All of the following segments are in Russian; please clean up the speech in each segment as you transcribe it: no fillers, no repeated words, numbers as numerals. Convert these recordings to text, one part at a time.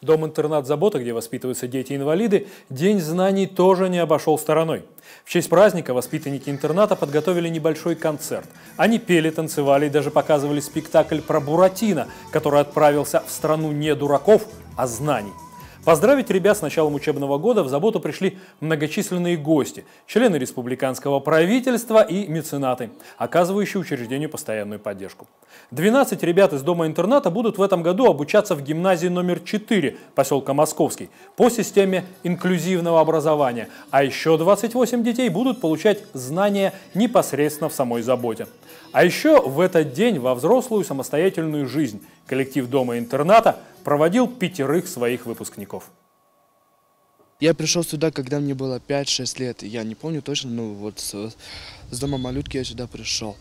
Дом-интернат «Забота», где воспитываются дети-инвалиды, День знаний тоже не обошел стороной. В честь праздника воспитанники интерната подготовили небольшой концерт. Они пели, танцевали и даже показывали спектакль про Буратино, который отправился в страну не дураков, а знаний. Поздравить ребят с началом учебного года в «Заботу» пришли многочисленные гости, члены республиканского правительства и меценаты, оказывающие учреждению постоянную поддержку. 12 ребят из дома-интерната будут в этом году обучаться в гимназии номер 4 поселка Московский по системе инклюзивного образования, а еще 28 детей будут получать знания непосредственно в самой «Заботе». А еще в этот день во взрослую самостоятельную жизнь коллектив дома-интерната проводил 5 своих выпускников. Я пришел сюда, когда мне было 5-6 лет. Я не помню точно, но вот с дома малютки я сюда пришел.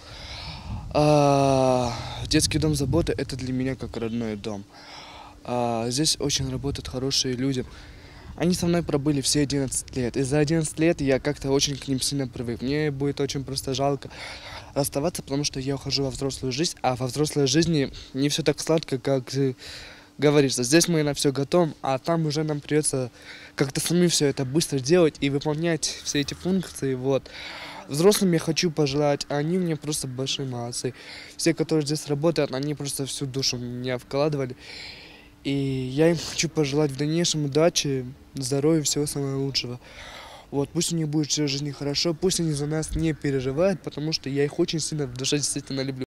Детский дом «Забота» — это для меня как родной дом. Здесь очень работают хорошие люди. Они со мной пробыли все 11 лет. И за 11 лет я как-то очень к ним сильно привык. Мне будет очень просто жалко расставаться, потому что я ухожу во взрослую жизнь, а во взрослой жизни не все так сладко, как говорится. Здесь мы на все готовы, а там уже нам придется как-то самим все это быстро делать и выполнять все эти функции. Вот. Взрослым я хочу пожелать, а они мне просто большие молодцы. Все, которые здесь работают, они просто всю душу в меня вкладывали. И я им хочу пожелать в дальнейшем удачи, здоровья, всего самого лучшего. Вот, пусть у них будет все в жизни хорошо, пусть они за нас не переживают, потому что я их очень сильно в душе действительно люблю.